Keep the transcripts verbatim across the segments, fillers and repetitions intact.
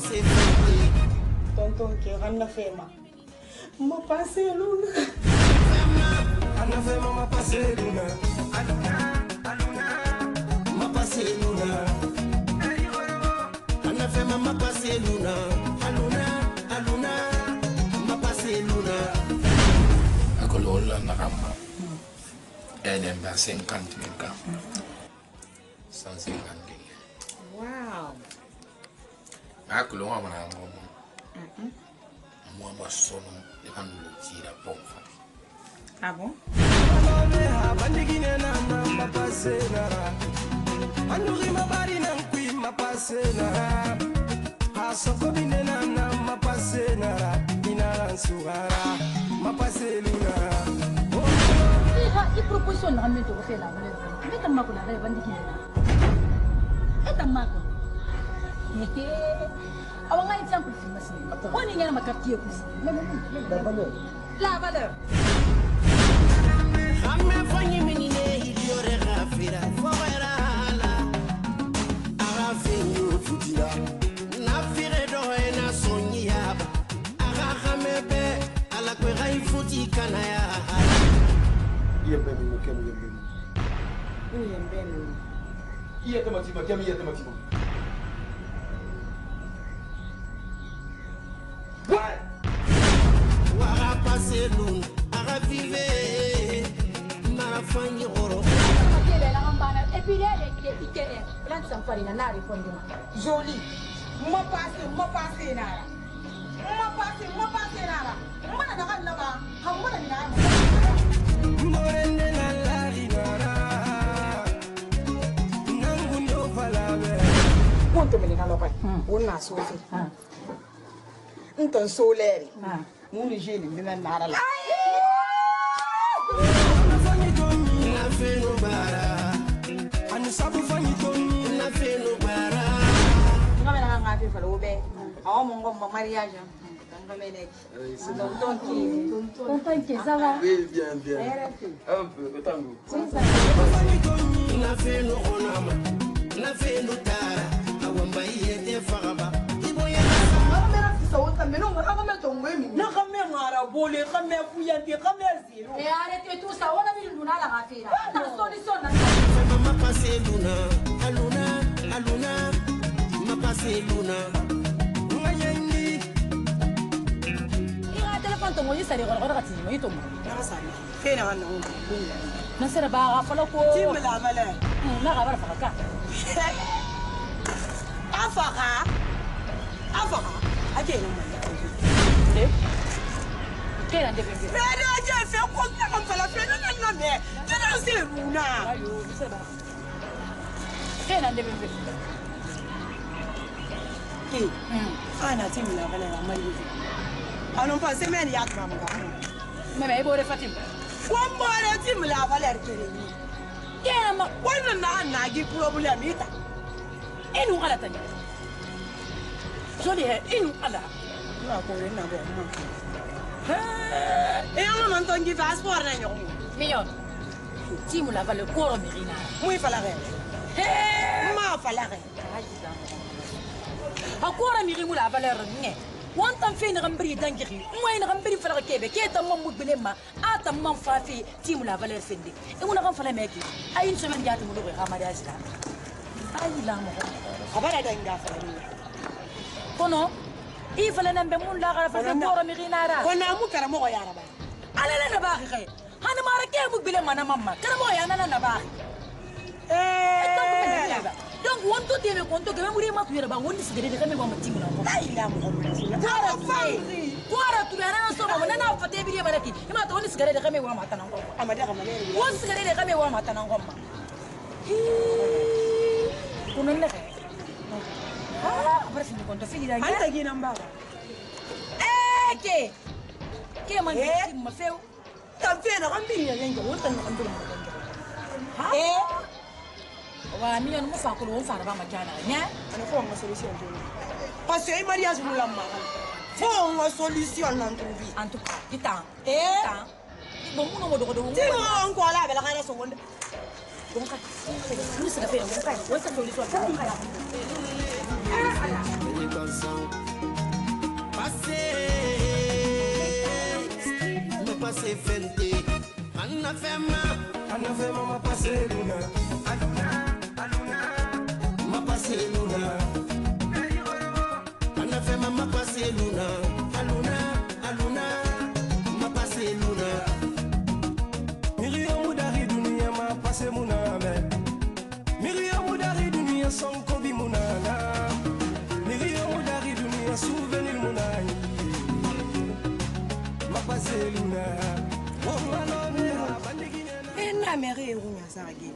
c'est tonton qui ramène fait ma. Ma passé luna. Anna fait ma passé luna. Ma passé luna. Anna fait ma passé luna. Aluna, aluna. Ma passé luna. Akolola nakamba. Elle est à cinquante mille cas. cent cinquante mille. Wow. Akolola wana ngomo. Moi ma sono de kanu tira pomfa. Ah bon? Ma passé nara. Anduri ma bari nan kui ma passé nara. Ha soko binena na ma passé nara. Ina suara ma passé luna. Il proposition de remettre au fait la valeur. Mais t'as mal qu'on a vendu qui est là. Et t'as mal. On a un exemple film. On est à ma quartier aussi. La valeur. La valeur. Ame fanyi menine idiore rafira. Foera la. Arafinyu futila. Na fire do ena sonya. Ara hamebe ala kwe rai futi kanaya. Yembeni mkemi yembeni. Ini yembeni. Iya tematiba, kemi iya tematiba. What? Wara passé lune, ara vive, mara fanyi oro. Et puis là, il est plein de s'enfariner, n'a répondu. Joli. Ma passé, ma passé nara. Ma passé, ma passé nara. Ma na na na ba. Hamma na na. Morene na la rinara. Nangundo falabe. Ponto me na lopa. Wona so fi. Nton so leri. Mu ni jeni ni na nara la. Na feno bara. Anu sabu fanyi toni. Na feno bara. Ngame na ngapi fa lo be. Awo mo ngom mariage. Tonton qui Tonton qui ça va? Oui, bien, bien. Un peu, le tango. Na feno onama. Na feno tara. Awamba yete faraba. Iboya. Et arrêtez tout ça, on a mis le luna à la rafira. Dans solution, Ma passé luna. Aluna, aluna. Ma passé luna. Ngayengi. il a téléphone ton moyen, ça les regarde, il m'a dit ton non, c'est pas grave, faut le coup. Tu me la valeur. Non, on va faire ça. Afara. Afara. Aje no mo. Eh? Quel est le défi? Mais aje fait quoi comme ça la fait non non mais. Tu n'as c'est runa. Ayo, c'est bon. Quel est le défi? Eh. Ana tu me la valeur la mari. Ah non pas semaine ya tu maman. Mais mais bon, Fatim. One more tu me la valeur kelemi. Quel ma Wannan na na gi problem ita. inu ala tanya. Joli est inu ala. Na ko ren na bo ma. Eh, on man ton gi passeport na nyomo. Mignon. Si mu la va le corps mirina. Muy falare. Eh, Ma falare. akora miri mu la valeur ne. Wantan fe na gambri dangiri. Moi na gambri fala kebe. Ke ta mam mudbilema. Ata mam fa fi ti mu la valeur fendi. E mu na gam fala meki. Ay une semaine jati mu do ko xamari asira. Ay la mo. Abara da nga falare. Kono i fala nambe mun la gara fa corps mirina ra. Kona mu kara mo yara ba. Ala la na ba xe. Hana mara ke mu bilema na mamma. Kara mo ya na na ba. Eh. Donc, on doit dire qu'on doit même mourir maintenant. On dit que c'est des femmes qui vont me dire non. Ai la mo. Quoi famille? Quoi tu viens à somme? On a pas fait bien avec qui? Il m'a dit on dit que des femmes qui vont maintenant. Amada ka malere. On dit que des femmes qui vont maintenant. On ne l'a pas. Ah, après c'est du compte fini là. Anta gi namba. Eh, que? Que man dit me fait? Tam fe na gambi ni yenga wonta na gambi. Eh. Wa mi on mo fa ko won fa ba ma jana nya. Ana fo ma solution to. Parce que mariage mu lamma. Fo ma solution nan trouvi. En tout cas, du temps. Eh. Temps. Bon, mon nom de de. Ti mo on ko la bela kana so wonde. Bon, ka. Ni se da fe, on ka. Won sa solution. Ele dançando. te fente Anna fema Anna fema ma passe luna Aluna aluna ma passe luna Anna fema ma passe luna Aluna aluna ma passe luna Miriam dari dunia ma passe muna me Miriam dari dunia son kobi muna na Miriam dari dunia souvenir muna ma passe luna oh malona bandigina na mère runya sagi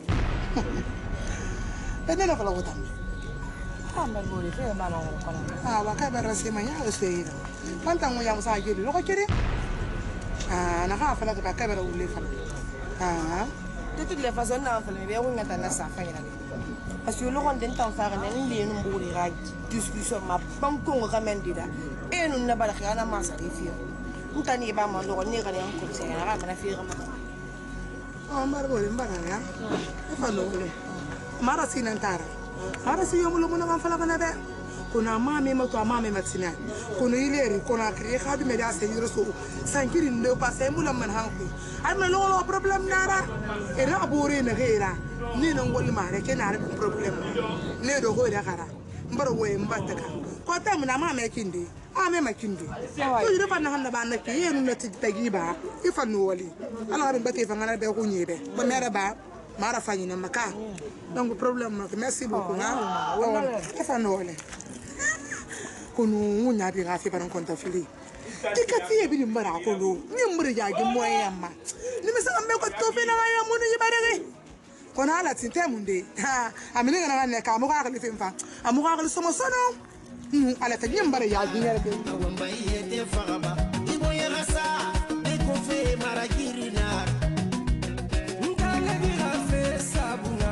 Pedela fala wotam ah mal boli fe ma ma ko na ah wa ka bara se manya o se ira panta mo yam sa gidi lo ko kire ah na ka fala ka ka bara ulle fala ah de toutes les façons na fala be runya ta na sa fa ina parce que lo ron den taw sa ga ne le no mburi ga discussion ma pam ko ga men dida e no na bala khana ma sa rifi ntani ba ma lo ne ga ne ko se ga ga na fi ga ma ah mar boli mbana ya e fa lo le mara sinantara mara si yomulo mona kan fala kana be kuna mame mato mame matina kuna ileri kuna kri khadu me da se yiro so sankiri ndo passe mula man hanku ay ma lo problem nara era abore na gera ni nan gol mare ke na problem ne do go da kara mbaro we mbataka ko ta mun mame kindi ame makindi to yiro fa na handa ba na ke yenu na tigiba ifa no wali ala ba te fa ngana be ko nyebe ba mera ba mara fanyi na maka donc problème nak merci beaucoup nga wala fa no wala kunu munya bi gafi baran konta fili tikati e bi ni mara ko lo ni mbere ya gi moya ma ni me sa me ko to fe na ya munu yi bare kona ala tinte munde ha amini ngana ne ka mu ka ka fi mfa amu ka ka so mo sono ala ta nyam bare ya gi ne ke Wamba yete faraba Ibo yerasa Eko fe maragirina Nkale gira fe sabuna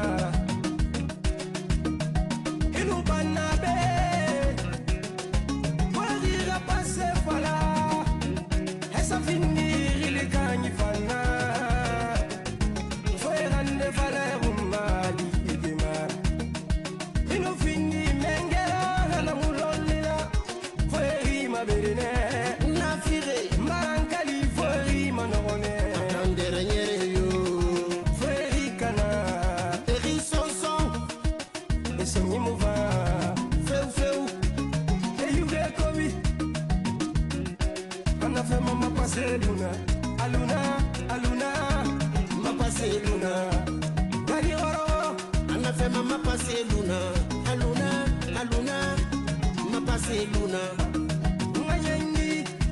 Inu banabe Wagira passe fala Esa finir ili kanyi fana Foerande fala rumali igema Inu fini mengera hana mulolila Foeri maberine Nafire Marankali foeri manone Andere nyere yo Foeri kana Eri sonson Eso mi mova Feu feu Eyuge kobi Ana fe mama passe luna Aluna, aluna Ma passe luna Gari oro Anna fema ma passe luna Aluna aluna Ma passe luna Ngayengi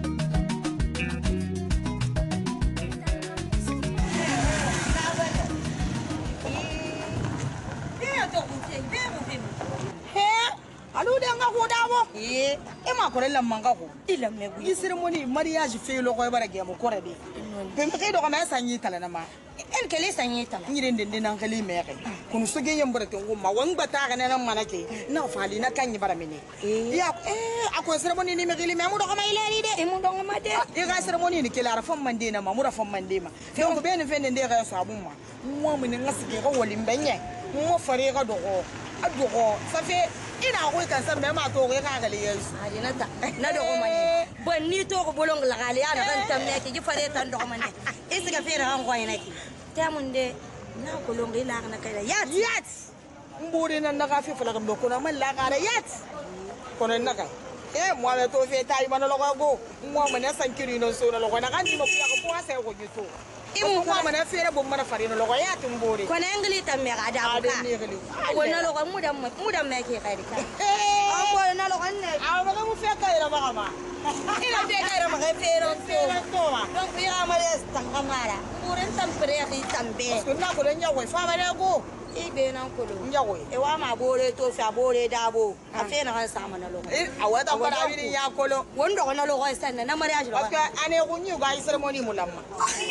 he alu de nga ko dawo eh e ma kore lam manga ko ila me bu isir moni mariage fe lo ko bara ge mo kore de be me ke do ko ma sanyi tala na ma en kele sanyi tala ni den den nan kele me ke kunu so ge yambara te ngoma wan bata ga nan mana ke na fali na kan yi bara mene ya eh ako ceremony ni me gili me mu do ko ma ile ni de e mu do ma de e ga ceremony ni kele ara fam mande na ma mu ra fam mande ma fe ko be ni fe ne de ga so abun ma mo mu ni ngasike ko woli mbenye mo fare ga do ko adugo safe ina ko kan san me ma to ko ka gali yesu adinata na do ko mani bon ni to ko bolong la gali ana kan tamme ki ji fare tan do ko mani isiga fere han ko ina ki tamunde na ko longi la na kala yat yat mburi nan na ka fi fala ko na man la gara yat kono na ka e mo me to fe tai man lo go mo me na san kiri no so na lo na kan ni mo ku ko po ase ko gitu imu ko me na fere bo mana fare no lo yat mburi ko na ngli tamme ga da ade ka ni gali wona lo ko mudam mudam me ke kai ka eh an ko na lo kan ne a ma ko mu fe kai ra ma ma ina fe kai ra ma kai fero fere to ma donc ya ma les tan kamara buren tampere ki tambe ko na ko nya ko fa ba na go ibe nan ko lo nya ko e wa ma bore to fa bore dabo a fe na kan sa mana lo eh a wata ko da bi ya ko lo wanda ko na lo ko sanna na mariage lo parce que ane ko nyu ga ceremony mulamma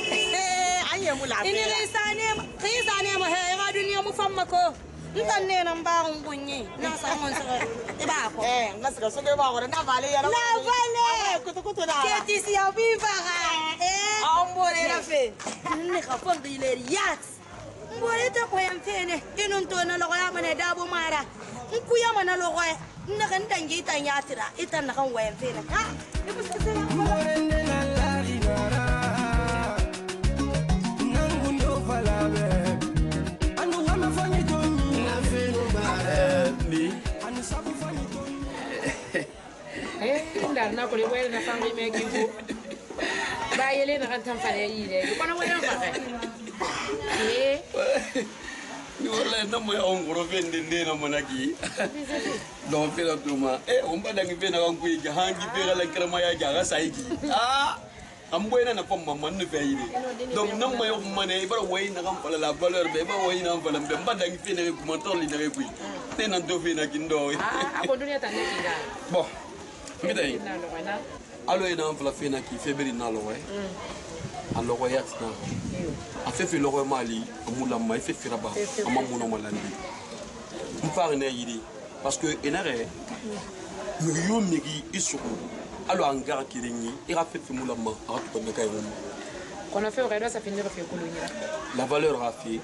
eh anye mula ini risane risane ma he ga duniya mu famma ko ntan ne nan ba hun bunyi na sa mon sa iba ko eh ngasika so ke ba ko na vale ya la vale kutu kutu na ke ti si ya viva eh ambore na fe ne ka fon di le yat mbore ta ko yam fene inun to na lo ya mane dabo mara nku ya mana lo ko na kan dangi tan ya tira ita na kan wayan fene ha ibu sai Morende na la rinara eh ndar na ko le wele na fangi me ki ko ba yele na kan tan fare yi le ko na wele fa eh ni wala na mo ya ongoro vende ndena monaki don fela tuma eh on ba dangi vena kan kuyi hangi pera la krama ya jaga saiki ah amboyna na pom mamman no fayide donc nam mayo mané bara way na kan fala la valeur be ba way na fala be ba dangi fene ko montor li na kuyi te nan do fena kindo ah ko dunia tan ki da bon ngidai alo ina fala fena ki febri na lo way alo ko yatsna a fait le roi Mali amula mai fait firaba amamuno malandi mfare na yidi parce que enare yo migi isuko alo anga kiringi ira fait mula ma a to de kay mo qu'on a fait au ça finir fait colonie la valeur a fait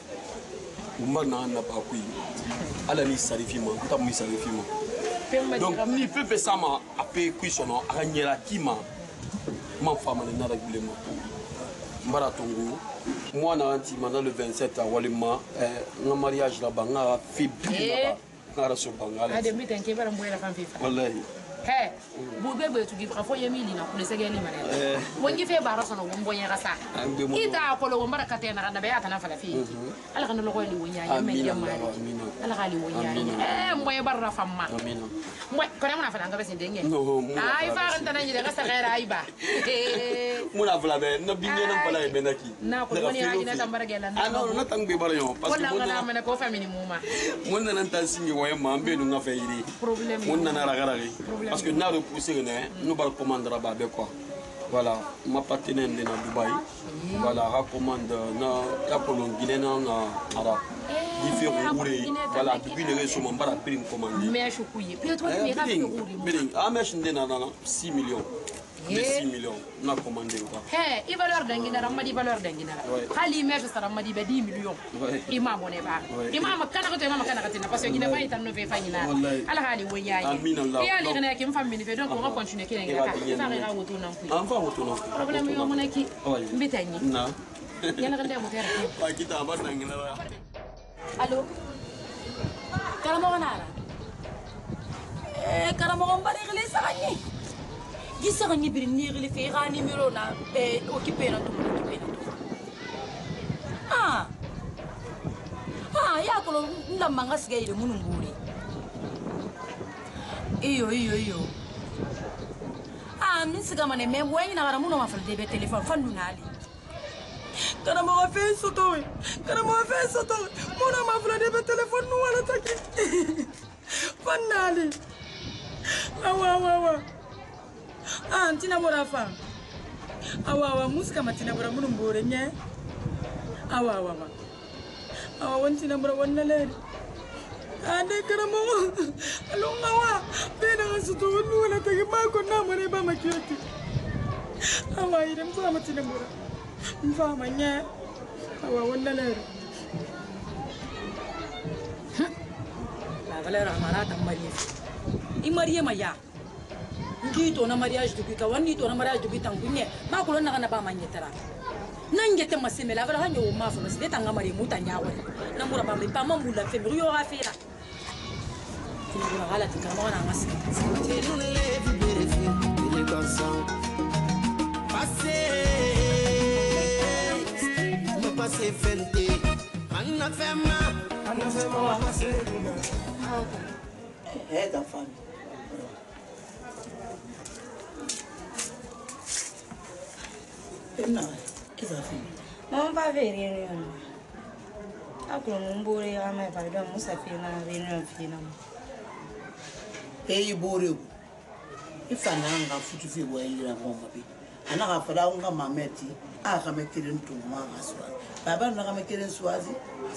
umba na na ba kui ala ni sarifima ta mi sarifima donc ni pepe sama ape kui sono akanyera kima ma fama na règlement Mbaratongo, moi nanti maintenant le vingt-sept à Walima, un mariage là-bas, un fibri là-bas, un sur Bangala. Ah, demi t'inquiète pas, moi la femme FIFA. Wallahi. Hey, vous bébé tu dis parfois yemi lina pour les séguer ni malade. Moi qui fait barre son on boye rasa. Ita ko lo mbara katena na be atana fala fi. Ala kan lo ko li wonya me yamma. Ala kali wonya. Eh moy barra famma. Amina. Moy ko na mona fala ngabe sindenge. Ay fa kan tan ni de kasa gaira aiba. Muna fala be no binge na fala be naki. Na ko woni ya ina tambara gelan. Ah non na tang be bara yo parce que wala na mena ko family muma. Monna nan tan singi woy ma be no nga fayiri. Problème. Monna na ragarari. Parce que nous avons repoussé, nous allons commander là-bas. Voilà, ma partenaire est dans Dubaï. Voilà, recommande la Pologne, Guinée, Arabe. Différents ourés. Voilà, depuis les réseaux, on va prendre une commande. Mais je suis couillé. Puis toi, tu es rapide. Ah, mais je suis dans six millions. six millions, on a commandé. Hé, il va leur donner, il m'a dit valeur donner. Khali, mais je serai m'a dit dix millions. Il m'a abonné pas. Il m'a canardé, il m'a canardé, parce qu'il n'a pas été en neuf finale. Alors, Khali, oui, il y a. Et elle est qui me fait une donc on va continuer. Il va y avoir autour non plus. Enfin, autour non. Problème, il y a mon équipe. Mbetani. Non. Il y a un rendez-vous. Pas qui t'a abattu. Allô? Karamoranara. Eh, Karamoran, pas les ça. Gisa ni bir ni gili fi ga numéro na e occupé na to occupé na to ah ah ya ko na manga siga ile munu nguri iyo iyo iyo ah min siga mane me moyi na gara munu ma fal debe téléphone fandu nali kana mo fa soto kana mo fa soto munu ma fal debe téléphone nu wala taki fanali awa awa awa ah ntina mora fa awa awa musika matina bora munum bore nye awa awa awa awa wantina bora wanna le ande karamo alunga wa bena ngasuto wonu wala tagi ma ko na mare ba makiyoti awa ire mfa matina bora mfa manya awa wanna le la valeur amarata marié i marié maya ngito na mariage de bika wani to na mariage de bita ngunye ba ko na kana ba manyetara nangete masemela vela hanyo o mafa no sideta ngamari mutanya wa na mura ba mpa mambula femri yo afira tini hala tikama na ngasi nous les vérifier les consents passé me passé fente anna fema anna fema passé eh da fami no, it's a thing. No, I'm very young. I couldn't worry. I'm a bad one. Must have been a very young. Hey, Boru. If I know how to feel well, you're a woman. And I have found a mameti. I can make it into Magaswan. Baba, not make it in Swazi.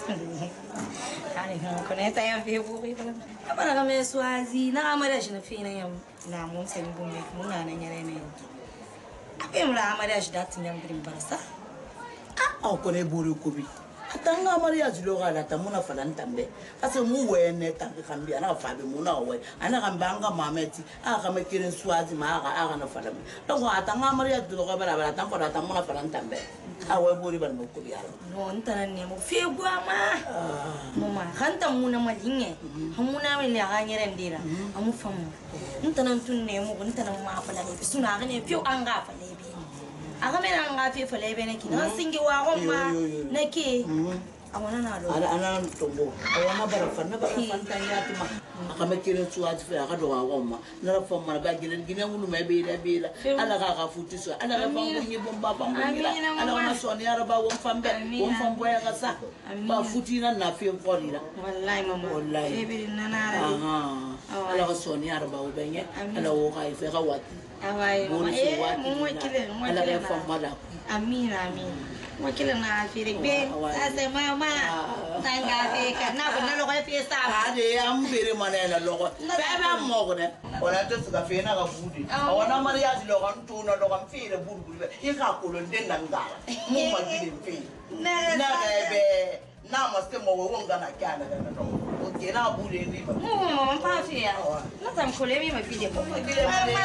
I don't connect. I am very good. I'm not a Swazi. Now I'm a relation of feeling. Now I'm saying, Muna and your name. I'm not a mariage that young dream basta. Ah, Kone Buru Kubi. Atanga mariage loga la tamuna falantambe. Asa mu wene tangi kambi ana fabi muna we. Ana kambanga mameti. Aka mekirin swazi ma aka aka na falami. Dongo atanga mariage loga bala bala tampo la tamuna falantambe. awe bori ban mo ko biara no ntana ne mo fe gwa ma mama hanta muna malinge hamuna me ya ganyere ndira amu famu ntana tunne mo ntana ma fala be suna ga ne fiu an ga fala be aga me an ga fi fala be ne ki na singi wa ko ma nake awana na lo ana ana tombo awana bara fanna bara fanta ya tuma akame kire tsuwa tfe aga do ga ma na fa ma ba gile gine ngunu me be da be la ala ga ga futi so ala ga bangu ni bomba bangu ni la ala wana so ni araba won fambe won fambo ya ga sa ba futi na na fi ko ni la wallahi mama wallahi e bi na na aha ala ga so ni araba wo be nye ala wo ga ife ga wati awai mo e mo kile mo ala kile ga fa ma la amina amina wakila na afiri be ase mama tanga fe kana bana lo ga fe sa ade am bere manela lo ko be ba mo ko ne ona to suka fe na ga budi ona maria di lo kan tu na lo kan fe le budi budi e ka ko lo den na ngala mo ma di fe na na be na mo ste mo wo ngana kana na no o ke na budi ni ba mo mama pa fe ya na tam ko le mi ma fi de ko mama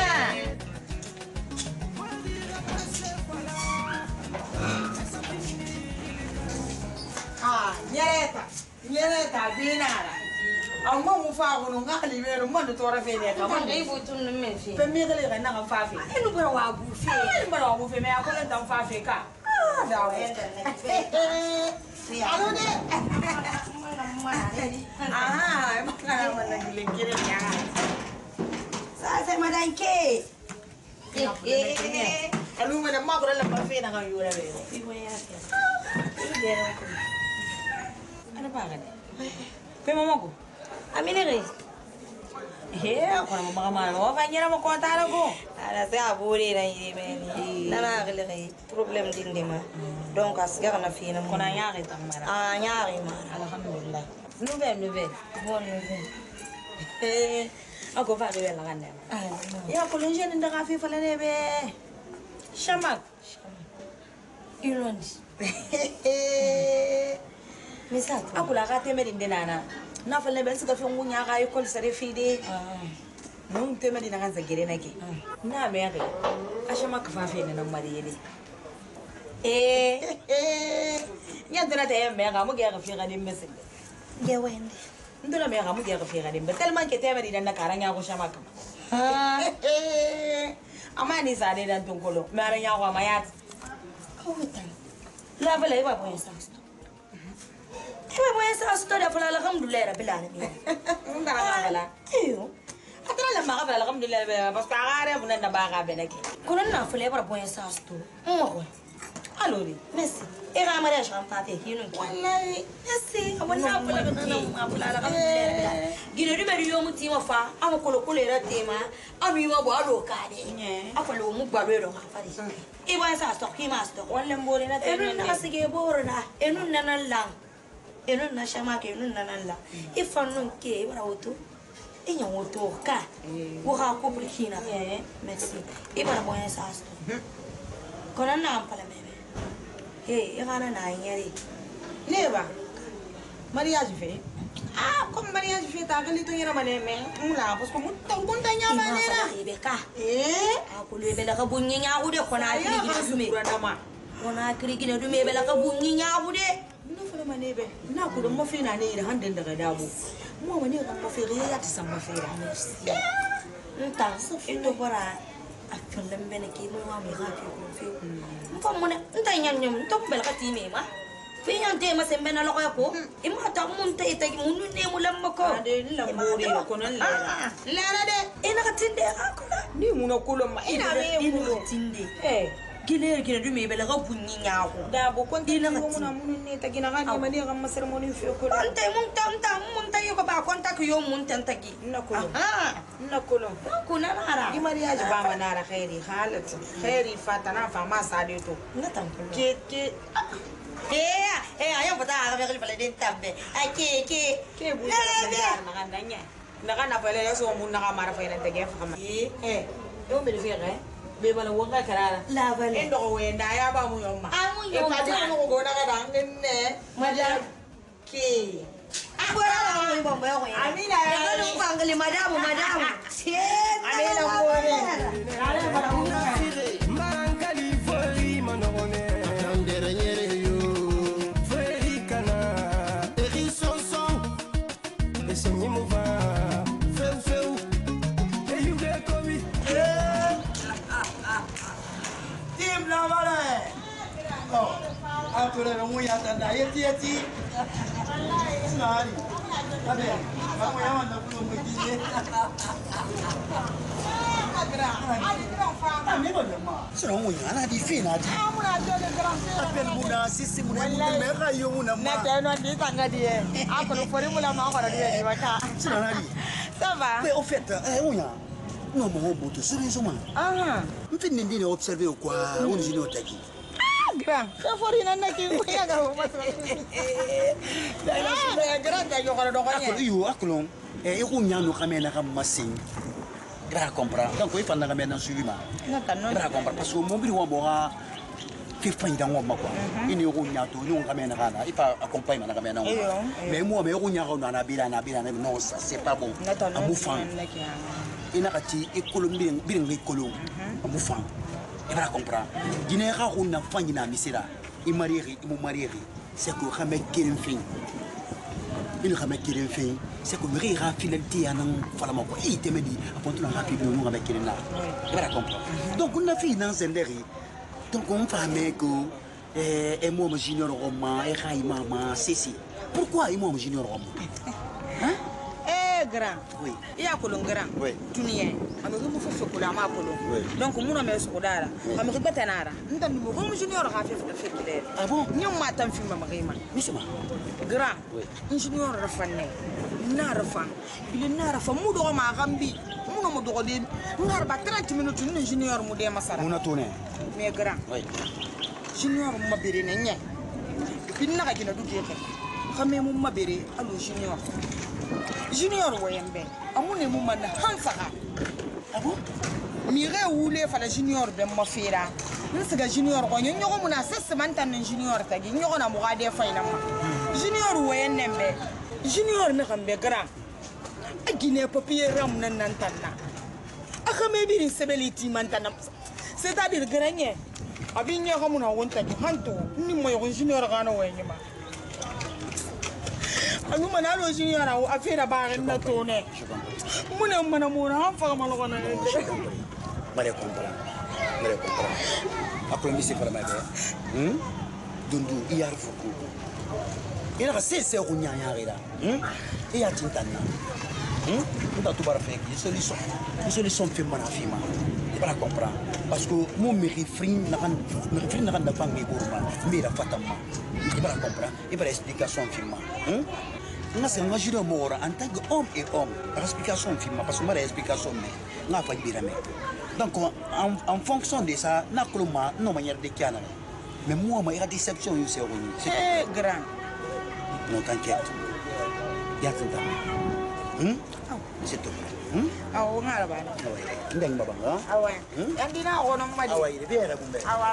ah nyereta nyereta binara amma mu fa wono ngali be no mando tora fe ne ka mando ibu tun me fe pe mi gele ga na fa fe enu bara wa bu fe enu bara wa bu fe me akola dan fa fe ka ah da wa alo de ah ma kana mana gile gile ya sa se madan ke eh alu me na ma ko la fa fe na ga yura be ibo ya fe ana ba ga pe mama ko amine re he ko na mama ma no fa nyera mo ko ta la ko ala se abure na yire meni nana gele re problem din de ma donc asgar na fina ko na yaari tam mara ah yaari ma alhamdulillah nouvelle nouvelle bonne nouvelle eh ako fa de la ganda ya ko le jeune nda fi fa la ne be shamak ilondi misa akula ka temeri ndenana na fa le be sika fi ngunya ka ikol sare fi de mun temeri na kanza gere nake na me yake ashama ka fa fi na mari yele eh nya dona ta yembe ga mu ga fi ga de mesin ge wende ndona me ga mu ga fi ga de be tellement que temeri na karanya ko shama ka amani sa de dan tonkolo me aranya ko mayat Kawutan. La bala iba boy sa sto. Iba boy sa sto da fala alhamdulillah rabbil alamin. Ndara bala. Ayo. Atara la maga bala alhamdulillah bas ka gare bunan da baga be nake. Kono na fala iba boy sa sto. Mo ko. Alori. Merci. Ira mare shan pate hinu. Wallahi. Merci. Awana fala na na ma fala alhamdulillah. Gine ri bari yo muti ma fa. Am ko lo ko le ra tema. Am yi ma bo alo ka de. Afalo mu gba lo ro ma fa di. Iba sa sto ki ma sto. Wallen bore na te Enu na sige borna. Enu na na lang. Enu na shama ke enu na na lang. Ifanu ke bara woto. Inya woto ka. Wo ha ko brikina. Merci. Iba mo ya sa sto. Kona na ampala bebe. Hey, igana na nyari. Leba. Mariage fe. Ah, comme mariage fe ta gali to yera mane me. Mula parce que mun ton kon ta nya mane na. Ibe ka. Eh? Aku lebe la ka bunyi nya ku de kona kiri gina dume. ma. Kona kiri gina dume be la ka bunyi nya ku de. No fara mane be. Na ku don mafi na ne da handen daga dabo. Mu wani ran mafi ya ta san mafi da. Nta, ito bara. Afilan bene ki mo ma mi ha ki ko fi. Mfa mo ne nta nyam nyam to bel ka ti me ma. Fi nyam te ma sembe na loko ko. I ma ta mun te ita mun ne mu lamma ko. Ade lambori ko nan lera. Lera de. Ina ka tinde ha ko na. Ni mu na kulo ma ina re Ina mu. ka tinde. Eh. Gile gile du me bel ka bunyi nya ko. Da bo kon ti na mu na mun ne ta gina ga ni ma ne ga masar mo ni fi ko. Ante mun ta ta mun ta yo ko ba kon ta ko yo mun tan ta ki. Na kulo. Ah, Na kulo. ko na na Di mariage ba manara khairi halat. Khairi fatana fa ma sadeto. na tan ko. Ke ke Eh, eh ayo bata ka be ko pala din tambe. Ay ke ke. ke bu na gandanya. Na kana pala ya so mun na ka mara fa ina tege fa ma. Eh eh. Yo me fe ga. Be bala wonga karara. La vale. Endo ko wenda ya ba mu yomma. Amu E pa yomma. di mo go na ka dang ne. Madam ke. Bora la mo ibomba yo. Amina ya. Ka lu pangali madamu madamu. Amina mo ne. Marankali foi manone. na vale. Oh, atore no muy atanda. Yeti yeti. Nari. Ade, kamu yang mana belum begini? Agra, agra fama. Kami boleh mah. Serang muy ana di fina di. Kamu nak jadi kerang. Tapi muna sisi muna muna mereka yang muna mah. Nak tahu nanti tangga dia. Aku lu pergi mula mau kalau dia di mana. Serang nari. Sama. Mais au fait, eh, on y a. Non, mon robot, c'est rien, moi. Ah. On fait une observer ou quoi? On est une autre qui. Grand. Ça faut rien n'aller qui. Ya gars, on va se. Ah, grand, d'ailleurs, on doit rien. Ako, yo, ako long. Eh, iko nya no kami na kamasin. Gra compra. Donc, il faut na kami na suivi ma. Gra compra parce que mon bureau bora. Fait fin dans moi quoi. Il y a un yato, nous on ramène là, il pas accompagner na kami na. Mais moi, mais on y a on a bila na bila non, ça c'est pas bon. À moufan. Ina kati ekolombie biringa ekolo amufan ibara compra dine ga go na fanyi na misira i marieri i mo marieri c'est que xamé kirim fin il xamé kirim fin c'est que ri ra finalité ya nan fala mako e temedi aponto na rapi no xamé kirim na ibara compra donc on a fi dans zenderi donc on famé que eh et moi junior roma e xay mama ceci pourquoi et moi junior roma hein grand oui iya kolon grand oui dunia ami ko fo fo kula ma kolon donc muna me so dara ami ko betanara ndam mo ko junior ga fe fe fe ah bon nyom ma tam fi ma ma misma grand oui junior rafanne na rafan il na rafa mu do ma gambi mu no do de ngar ba trente minutes ni junior mu de masara muna tone mais grand oui junior ma bere ne nya binna ga gina du de xamé mu ma bere allo junior junior woyembe amune mu man hansaga abo mire wule fala junior be mo fira nsiga junior ko nyonyo ko muna sesse mantan junior tagi nyoko na mo gade fayna ma junior woyenembe junior na kambe grand agine papier ram nan nan tanna aka me bi sebeliti mantan c'est-à-dire granye abi nyoko muna wonta hanto ni mo yo junior gana woyema anu mana lo junior a afira ba na tone muna mana muna han fa malo kana mare compra mare compra après mi se fala ma be hmm dundu iyar fuku ina ka se se kunya ya gira hmm iya tintana hmm nda tu bara feki solution solution fe mana fima para compra parce que mon mari frin na kan mari frin na kan da bangi burma mi da fatama para compra e para explication fima hmm nga se nga juro mora en tant que homme et homme explication film parce que ma explication mais nga fa birame donc en, en fonction de ça na koloma no manière de kiana mais moi ma ira déception you c'est revenu c'est grand non t'inquiète ya tenta hmm c'est tout hmm aw ngara ba ndeng baba nga awa andina ko no madi awa ile bera bumbe awa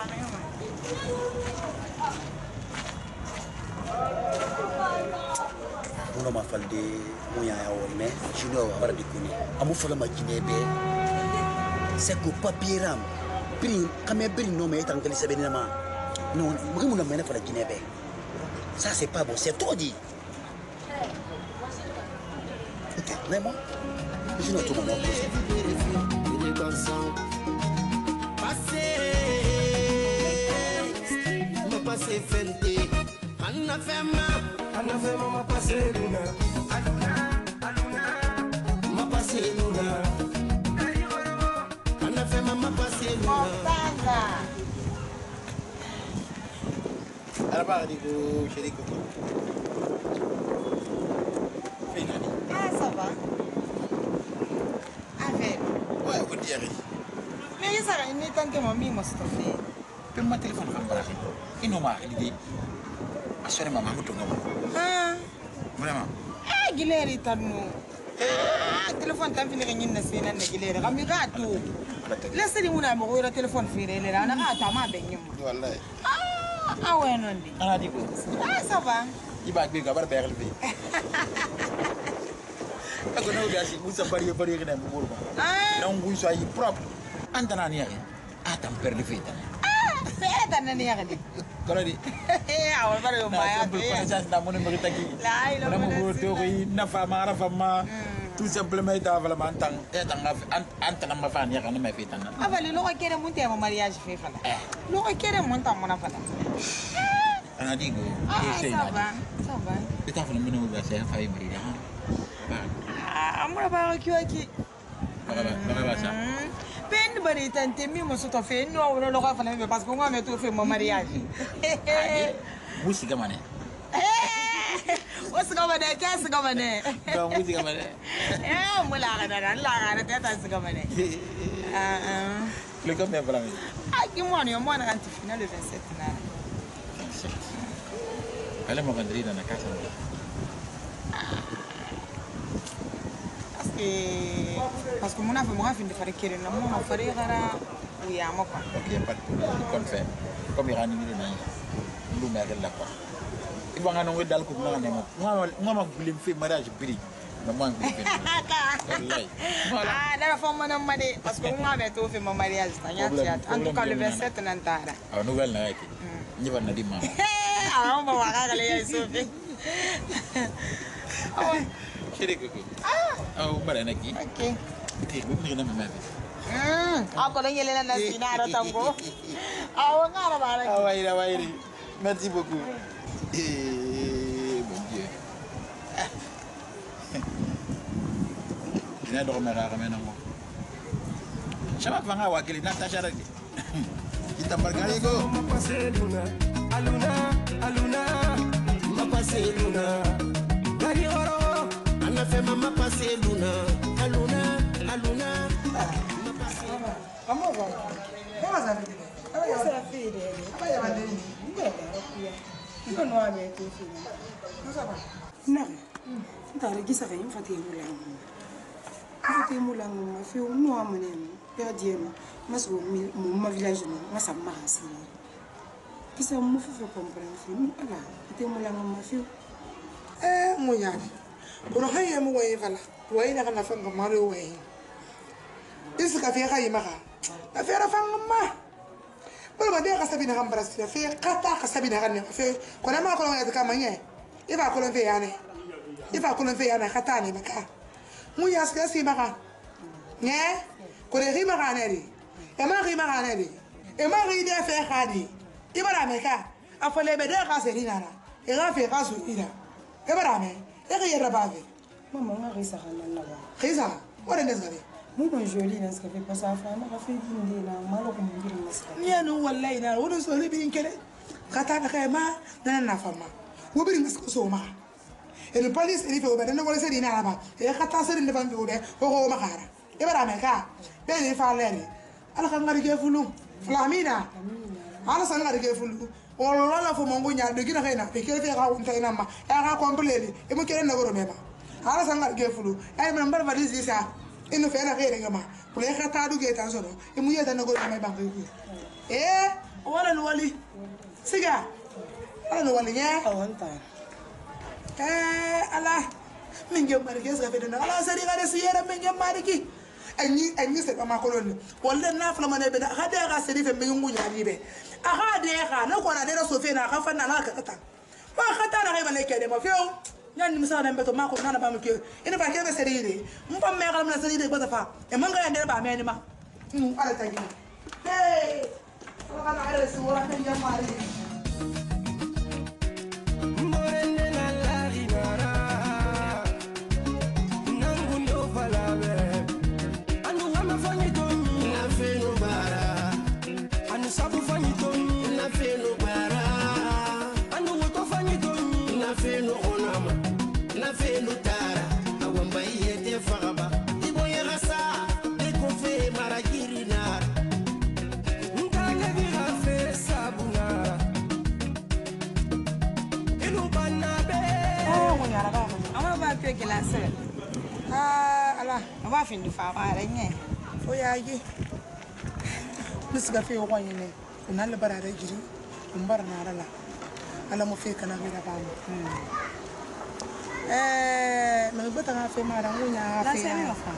uno ma falde moya ya wonne junior bara dikuni amu fala ma jinebe c'est que papier ram prin kame brin no me tangali sabena ma non mo na mena fala jinebe ça c'est pas bon c'est trop dit OK mais moi je ne trouve pas il est consent passé me passé fente anna fema anna fema ma passé luna aluna aluna ma passé luna anna fema ma passé luna araba digo chéri coco finali ah ça va avec ouais vous direz mais ça va ni tant que mamie m'a stoppé pe ma téléphone fa bara ino ma idi asore mama ko to ngam ah vraiment ah gileri tanu ah téléphone tan fini kan nyinna sena ne gileri kam mi ga to la sedi muna mo ko téléphone fire le na ga ta ma be nyim wallahi ah ah ouais non di ana di ko ah ça va iba bi ga bar begal bi ako no ga si musa bari bari ga mo bol ba ah non bu so ay propre andana ni yake atam per le fita c'est ta nani ya di kono di eh awal bare yo maya na ko ko sa na mo ne mo taki la ila mo go to ko na fa ma ra fa ma Tout simplement, il a vraiment un ma fan, il y a un ma fille. Ah, bah, le logo qui est monté à mon mariage fait. Le logo qui est monté à mon affaire. On a dit que. Ah, ça va, ça va. Tu as fait le menu de la séance à Ibri. Ah, moi, pas qui qui. Ben, bari tante mi mo soto fe no wo lo ka fana me parce que moi me to fe mon mariage. Musique mané. What's going on? Qu'est-ce qu'on va faire? Non, musique mané. Eh, moi la gana, la gana, t'as ce qu'on va faire. Ah ah. Le combien pour la vie? Ah, qui moi, on moi quand tu finis le vingt-sept là. vingt-sept. Elle m'a vendu dans la casa. Parce que parce que mon affaire moi fin de faire kérer na moi faire gara oui à moi quoi. OK, pas de problème. Comme fait. Comme il rani ni na. Lu me la quoi. Il va ngana ngwe dal ko na ne mo. Moi moi ma voulais me faire mariage bri. Mais moi wallahi. Ah, la femme na mari parce que moi me to faire mon mariage tanya tiat. En tout cas le vingt-sept nantara. Ah, nouvelle na yake. Ni va na di ma. Ah, on va voir la ya Sophie. Ah. Chérie coco. Ah, oh, bara naki. OK. Ti bu ni na ma. Hmm, ako lang yele na sinaro tambo. Ah, ngara bara. Ah, wairi, wairi. Merci beaucoup. Eh, mon Dieu. Ina do mera ka mena mo. Chama vanga wakili Natasha rage. Kita margari go. Aluna, aluna, mapase luna. Gari oro. Anafema mapase luna, aluna, aluna, mapase. Vamos, vamos. Vamos a ver. Vamos a ver. Vamos a ver. Iko no ame tu fina. Nosa ba? Na. Ntare gisa ka yimfa te mulang. Te mulang ma fi no amane. Ya diema. Maso mi mo village no, masa mahasi. Kisa mo fufu comprendre fi. Ala, te mulang ma fi. Eh, mo yari. Kono haye mo wayi fala. Wayi na kana fanga maro wayi. Isu ka fi ka yima ka. Na fi ra fanga ma. Pero ba de ka sabi na kambara sila fi kata ka sabi na kan fi. Kona ma ko ya ka manye. Iba ko fe yane. Iba ko fe yana kata ni baka. Mu ya ska si baka. Nye? Ko de rima ka ne di. E ma rima ka ne di. E ma ri de fe ka di. Iba ra me ka. Afole be de ka se ni na. E ga fe ka su ida. E ba ra me. E ga yera ba ve. Mama nga risa kana na ba. Risa. Ora ndezgabe. Mungu njoli na skafe kwa safa ma kafe dinde na malo ko mungiri na skafe. Ni anu wallahi na wodo so libi inkele. Kata na kai ma na na fama. Wo bi ngas ko so ma. E le police e fe o ba na ko se dina ba. E kata se dinde fam bi o de ko ko ma kara. E bara me ka. Be ni fa leri. Ala kan ngari ke fulu. Flamina. Ala san ngari ke fulu. O la fo mongo nya de gina kai na. Be ke fe ka unta ina ma. E ka komplele. E mo kere na goro me ba. Ala san ngari ke fulu. Ai man bar valise isa. Ino fe na kere ngama. Pule ka ta du ge tan so no. E mu yeda na goro me ba ko. Eh, wala no wali. Siga. Ala no wali nya. Awanta. Eh, ala. Minge marike sa fe na. Ala sari ga de siyera minge mariki. Anyi anyi se ba makoloni. Wala na fla mane be na ha de ga sari fe me yungu nya ni be. Aha de ga na ko na de so fe na ka fa na na ka ta. Ba ka ta na ga mane ke de ma fe o. Nyani misa na mbeto mako na na ba mke. Ina ba ke be sari de. Mpa me ga na sari de ba ta fa. E manga ya de ba me ni ma. Hmm, ala ta gi. Hey. Ala na ga se wala ke ya mari. Morende na la rinara. Nangundo falabe. Anu wama fanyi tomi. Na feno bara. Anu sabu fanyi tomi. Na feno bara. Anu woto fanyi tomi. Na feno onama. Na feno tara. Awamba yete fagaba. Ibo yerasa. Deko fe maragiri nara. Ntaga gira fe sabunara. Inu banabe. Oh, mo nyara ba ko. Ama ba pe gelase. Ah, ala. Ba fin du fa ba re nye. O ya yi. Nisga fe o wani ne. Kuna le bara jiri. Umbar na rala. Ala mo fe kana mira ba mo. Eh, me bota na fe mara ngunya La fe. se me fa.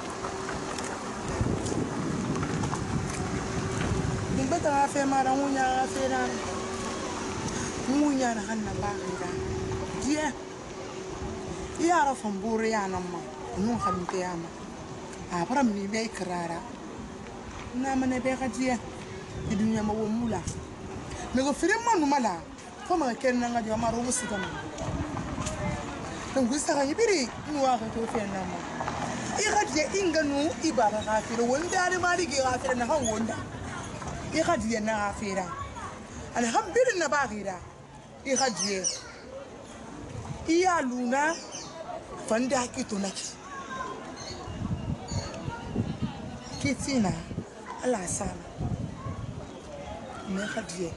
Me bota na fe mara ngunya fe na. Ngunya na hanna ba ngira. Dia. Ya ra fambure ya na ma. non khalinte yama a param ni be krara na mane be khadiya di dunya ma womula me go fire manu mala fo ma ken na ngadi ma ro musi kama donc gusta ga yibiri ni wa ko to fe na ma i khadiya inganu ibara ga fire wonda ne mali gi ga fire na han wonda i khadiya na fira alhamdulillah ba gira i khadiya iya luna fanda kito naki kitina ala sana me khadiye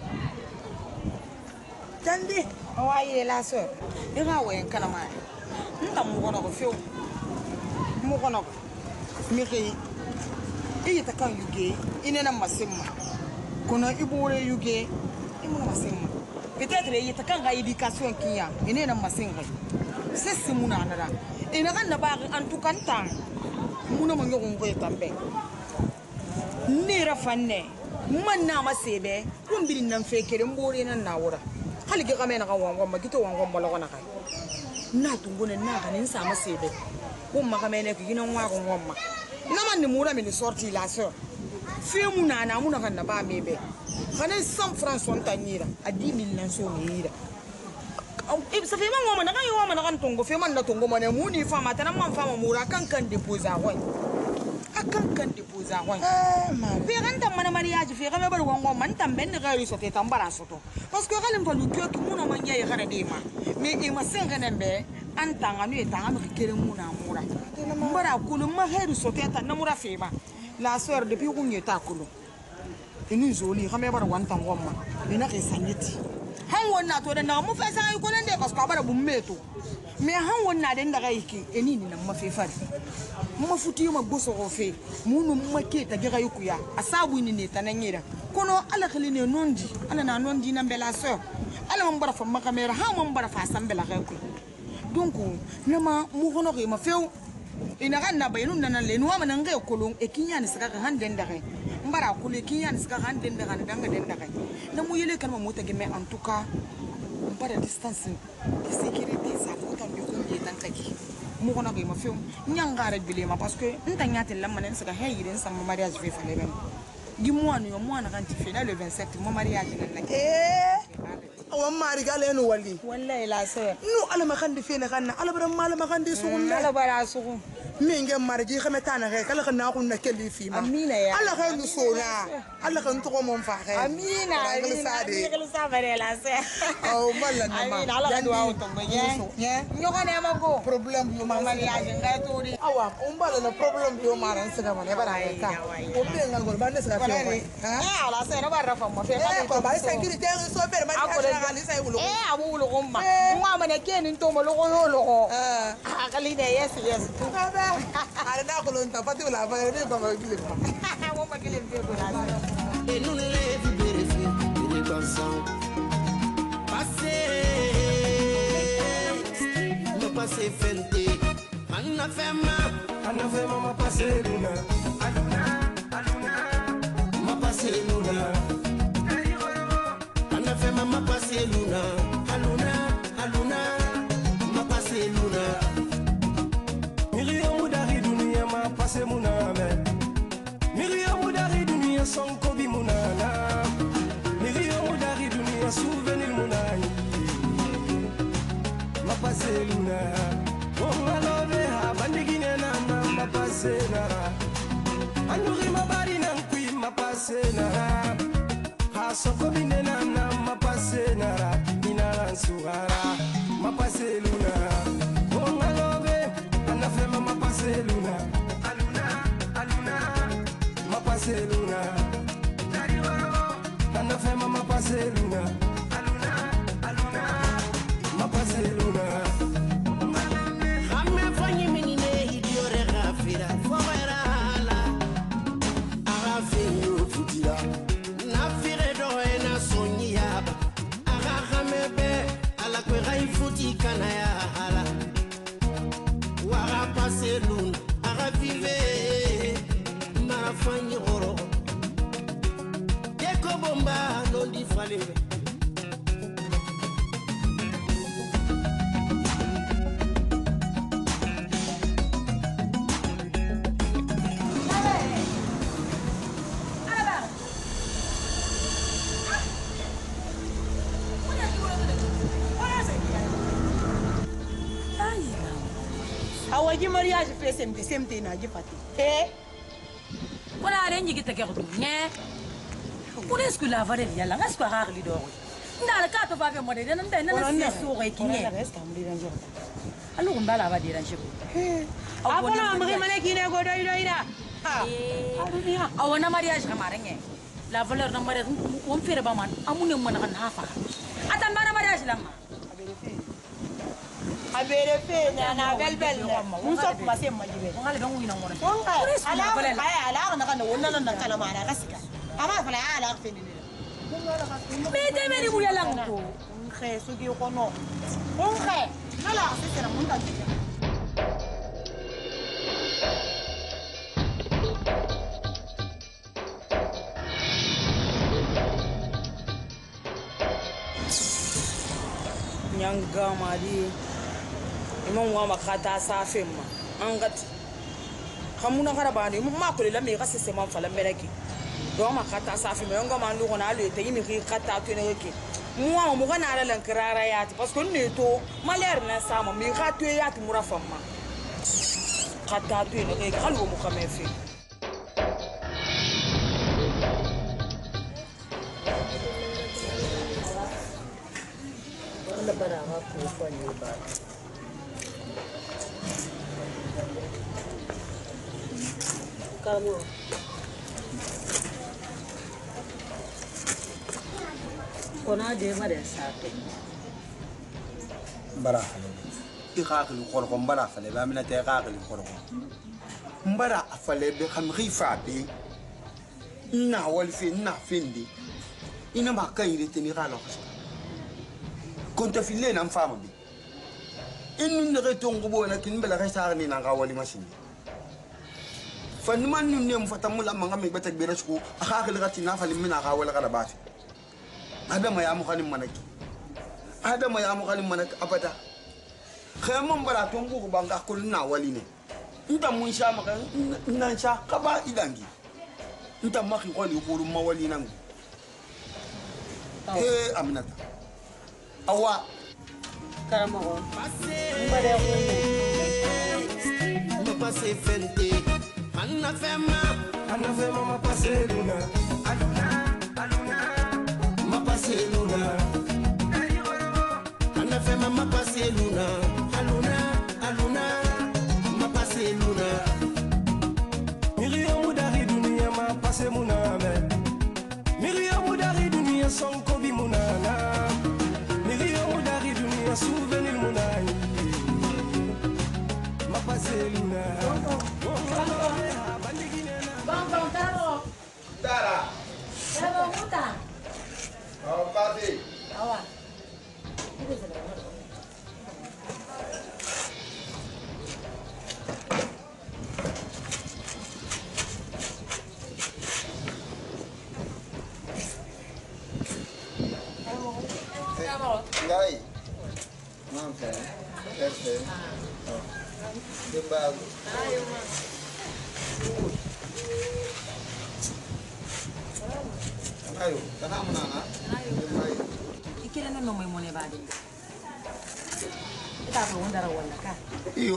tandi awaye la sœur ira wen kana ma nta mu gono ko fiu mu gono ko mi xey e ta kan yuge inena masimma kono ibure yuge imuna masimma peut-être e ta kan ga éducation kiya inena masinga c'est simuna nada ina kan na ba an tukanta muna manyo ko tambe nera fanne man na masebe kun birin nan fekere mbore nan nawura hali ga kamena kan wangon ma gito wangon bala kona kai na tungune na kan in sa masebe kun ma kamena ki ginan wa gon wamma na man ni mura mi sorti la sœur fe muna na muna kan na ba mebe kana cent francs son tanyira a dix mille nan so mira e sa fe man wama na kan yo wama na kan tongo fe man na tongo mane muni fa mata nan man fa ma mura kan kan deposer hoy akan kan deposer hoy eh ma fe kan tam mana mariage fe kan bar wongo man tam ben ga ri sote tam bara soto parce que galim fa lu kyo ki muna man yayi kana de ma me e ma sen kana be an tanga nu e tanga mi kere muna mura mbara kulu ma heru sote ta na mura fe ba la sœur depuis qu'on y est à kulu inu zoli kan bar wan tam womma ina ke sanyiti han wonna to da na mu fa san ko nan de parce que bara bu meto me han wonna den daga yiki eni ni na mafi fari ma futi ma boso ko fe munu make ta gira yiku ya asabu ni ne tananyira kono ala khali ne nondi ala na nondi na bela sœur ala mon bara fa ma camera ha mon bara fa san bela ko donc nama mu hono ko ma few ina kan na bayinu na le no ma nanga kolon e kinya ni saka han den daga mbara kule kinya ni saka han den daga danga den daga na mu yele kan ma mota ge me en tout cas mbara distance sécurité ça faut tan ko mi tan taki mu kono ge ma few nyangare bile ma parce que nta nyate lamma nen saka hayire sam mariage fe fale ben di mois no mois na kan ti fe le vingt-sept mo mariage na eh awa mari gale no wali wallahi la sœur no ala ma khandi fe na kan ala bara mala ma khandi sugun ala bara sugun mi ngem marji xametana xe kala xana ko na kelli fi ma amina ya ala xe lu sona ala xan to mo fa xe amina amina ngelu sa bare la sœur oh mala na ma amina ala do aw to ngoye nyoko ne ma ko problem yo ma mariage ngai to di awa umbala na problem yo ma ran sega ma ne bara ka o be ngal gol bande sega fi ha eh ala sœur na bara fa mo fe ka ko ba sécurité so fer ma ka ni sai wulo eh abu wulo ko ma ngwa ma ne kenin to mo lo ko yo lo ko ah akali ne yes yes ada nak kalau entah pasti ulah apa ini bapak gilim mau pakai gilim tu lah et nous les vérifier les consents passé me passé fente anna fema anna fema ma passé luna aluna aluna ma passé luna anna fema ma passé luna aluna aluna ma passé luna Pase muname Mirio mudari dunia sonko bi munana Mirio mudari dunia souvenir munai Ma pase luna Onga love ha bandigine na ma pase nara Anuri mabari na kui ma pase nara Ha soko bine na ma pase nara Ina ransuara ma pase luna Onga love anafema ma pase luna Pase luna, anda fe mama pase luna, aluna, aluna, ma pase luna. Ame fanyi menine idiore rafira, foera la, arafe yo futila, na fire do ena sonyi yaba, arahame be, ala kwe rai futi kana ya hala, wara pase luna, aravive. Fanyi oro Deko bomba non di fale Magi mariage fait semte semte na ji fati. Eh? Wala ren yigi take ko ne. Ko ne sku la vare yalla ngas ko ha ri do. Ndala ka to va fe mo de nan den nan na so re kinye. Allo ngba la va dire nje ko. Eh. Apona amri mane kine go doi doi da. Ha. Awana mariage kamare nge. La valeur na mariage on fere ba man amune man kan hafa. Atan bana mariage lamma. Abere fe na na bel bel mun so ma se ma jibe ngale don wina ngore ala ala ala na kan wonna na kala ma na kasika ama fala ala fe ni me de me ni buya lang ko khe su gi ko no on khe ala se tera mun ta nyanga mari imam wa makata safin ma an gati kamuna karaba ne ma ko le me ga sese man fala mereki do makata safin ma yanga man lu ko na lu te yimi ki kata to ne ke mu wa mu ga na la lankirara ya ti parce que ne to maler na sama mi ga to ya ti murafa ma kata to ne ke kalu mu kame fi wala bara ga ko ko ne ba kamu kona de ma de saate bara i khakli khol ko bara fale ba mina te khakli khol ko mbara afale be kham khifa be na wal fi na findi ina ma kayri tini khalo konta fille na mfama bi inu ne retongo bona kin bela khasa ni na ngawali machine fanman nun ne mfata mula manga me bata gbera sku akhakli gati na fali mina khawala kala bati adama ya mu khalim manaki adama ya mu khalim manaki abada khayman bara tongo ko banga kul na wali ne nta mun sha maka nan sha kaba idangi nta maki kwali ko ma wali nan eh aminata awa karamo mbare ko me passe fente anna fema anna fema ma passe luna aluna aluna ma passe luna anna fema ma passe luna aluna aluna ma passe luna miriyo mudari dunia ma passe muname miriyo mudari dunia sonko bi munana miriyo mudari dunia souvenir munai ma passe luna bang bang taro Tara. taro muta Oh, papi. awa Ngai. Mampe. Ese. Oh. Dembago. ayo ma Ayo, kana munana. Ayo. ikira no moy mone baade ita ko wondara wala ka Iyo.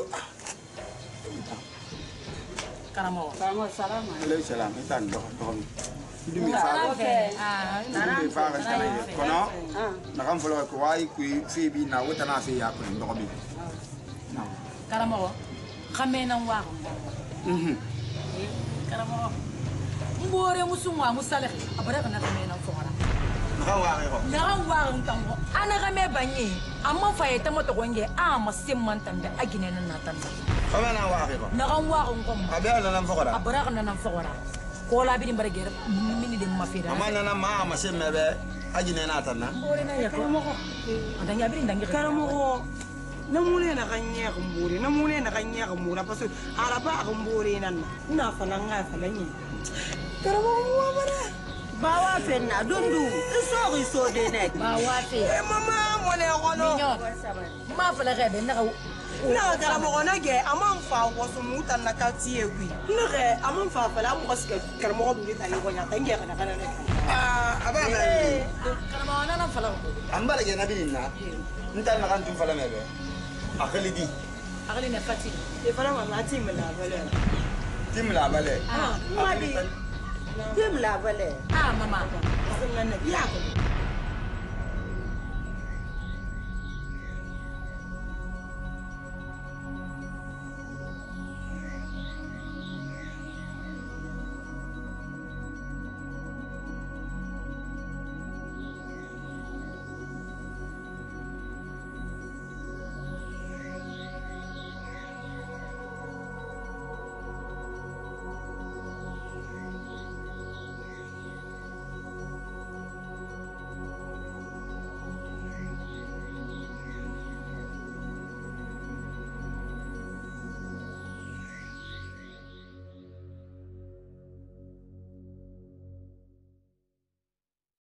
karamo karamo salama Alayhi salam. Itan do do. Dumi fa. ah Dumi fa ka kana ye. Kono. Na kan folo ko wai ku fi bi na wota na fi ya ko ndo bi. Na. karamo xamé nan wa ko Mhm. karamo mbore musumwa musalih abara kana xamé nan fora Na wa ko. na wa ko tango ana xamé banyi amma faye tamato gonge ama simman tambe agine nan natanda Kama na wa ko. na kan wa ko ngom Abe ala nan fokora. abara kana nan fora ko la bi di mbara ger mini de mafira Amana na ma ma se mebe ajine na tanna. mbore na yakko adanya bi ndangi karamo namune na kanya kumburi namune na kanya kumbura pasu araba kumburi nan na falanga falanye karamo wa bara bawa fenna dondu iso iso de nek bawa fe e mama mone kono minyon ma fala rebe na na karamo kona ge amam fa wasu mutan na katiye gui na ge amam fa fala mo kaske karamo ko bi tani ko nya tangi kana kana ne Ah, aba ba. karamo na na fala Ambara ge nabi na. Nta na kan tum fala mebe. Akali di. akali ne fati e fana mama tim la valeur tim la valeur ah madi tim la valeur ah mama sunna nabi ya ko